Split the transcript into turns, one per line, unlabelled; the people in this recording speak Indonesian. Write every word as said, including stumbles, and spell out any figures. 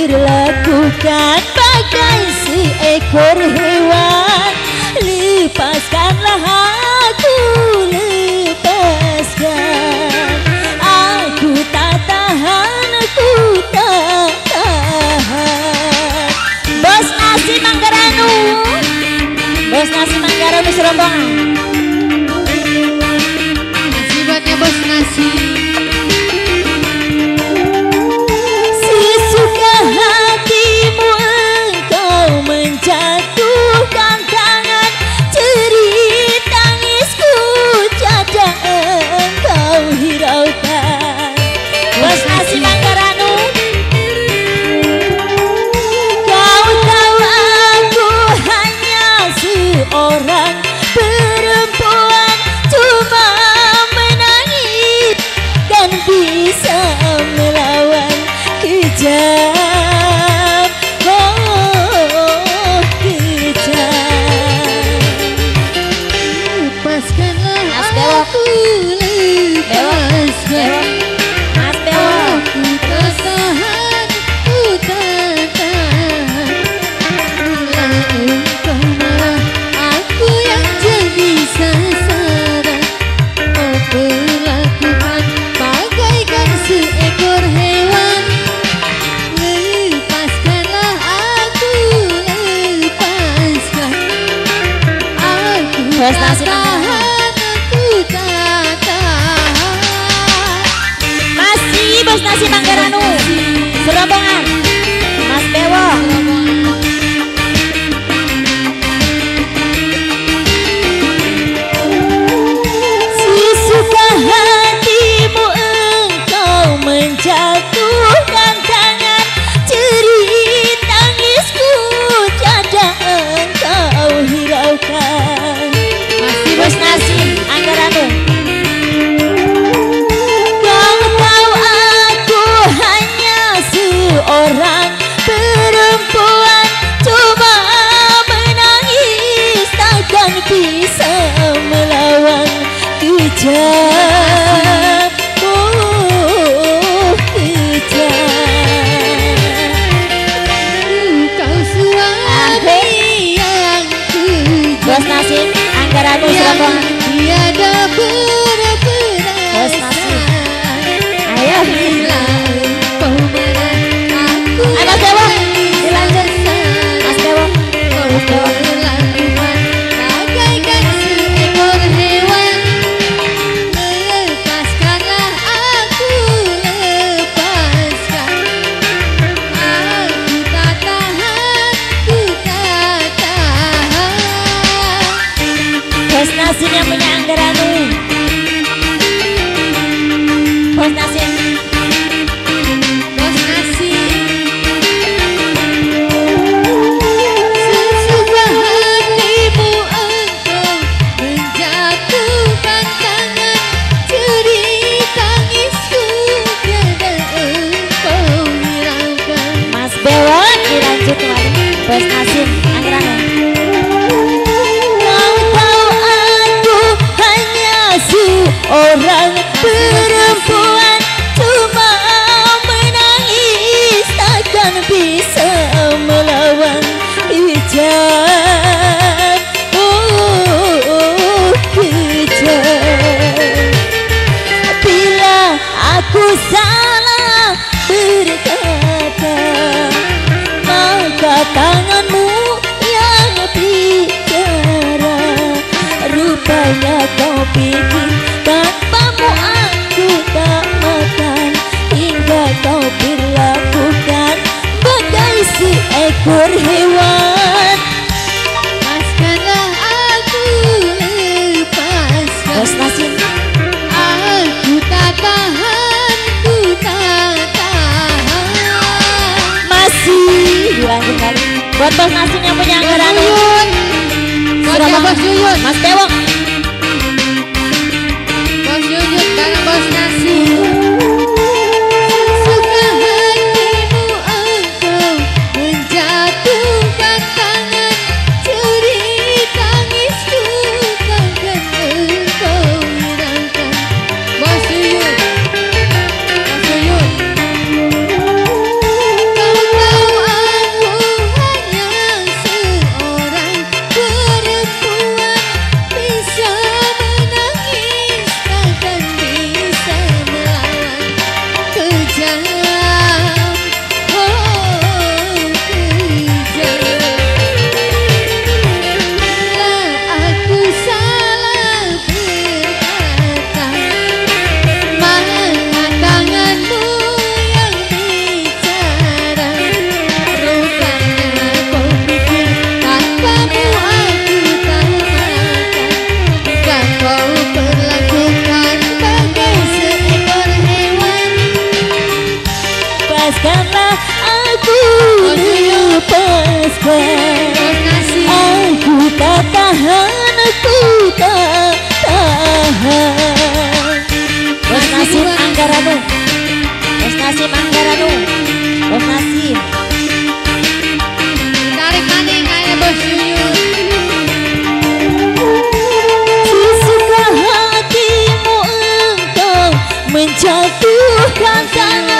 berlakukan bagai seekor hewan. Lepaskanlah aku, lepaskan. Aku tak tahan, aku tak tahan. Bos Nasi Manggaranu, Bos Nasi Manggaranu serombongan.
Nasi buatnya Bos Nasi.
Sesuka hatimu engkau menjatuhkan tangan, jerit tangisku tiada engkau hiraukan. Bos Nasi Manggaranu, kau tahu aku hanya seorang perempuan, cuma menangis dan bisa melawan kejam, oh kejam.
Lepaskanlah
Mas Dewo.
aku, lepaskan.
Mas Dewo,
Aku tak tahan, ku tak tahan. Bila engkau marah, aku yang jadi sasaran. Kau perlakukan bagaikan seekor hewan. Lepaskanlah aku, lepaskan. Aku
Bos
tak
Nasi Manggaranu.
tahan, aku tak tahan.
masih Bos Nasi Manggaranu serombongan. Mas Dewo, sesuka hatimu engkau menjatuhkan tangan, jerit tangisku tiada engkau hiraukan.
Masih
Bos Nasi Manggaranu, kau tahu aku hanya seorang perempuan, cuma menangis takkan bisa melawan kejam, oh kejam.
kau suami yang
Bos
kejam,
Nasi Manggaranu
yang
serombongan.
tiada
Bos Nasi,
berperasaan.
ayo.
Bila engkau marah, aku
Ayo, Mas
yang
Dewo,
jadi
dilanjut.
sasaran.
Mas Dewo,
Kau
Mas Dewo.
perlakukan bagaikan seekor hewan. Lepaskanlah aku, lepaskan. Aku tak tahan, ku tak tahan.
Bos Nasi yang punya Manggaranu. Bos Nasi,
Bos Nasi. Sesuka hatimu engkau menjatuhkan tangan, jerit tangisku tiada engkau hiraukan.
Mas Dewo dilanjut kembali. Bos Nasi Manggaranu. Kau tahu aku hanya seorang perempuan, cuma menangis takkan bisa melawan kejam, oh kejam. Bila aku salah berkata, maka tanganmu yang bicara. Rupanya kau pikir tanpamu aku tak makan, hingga kau berlakukan bagai seekor hewan.
Lepaskanlah aku, lepaskan.
Bos Nasi,
Aku tak tahan, ku tak tahan.
masih dilanjut kali. Buat Bos Nasi yang punya Manggaranu.
Buatnya Bos Yuyun.
Mas Dewo,
Bos Yuyun bareng Bos Nasi. Sesuka hatimu engkau menjatuhkan tangan, jerit tangisku takkan engkau hiraukan. Bos Yuyun, Bos Yuyun. Kau tahu
Kan sangat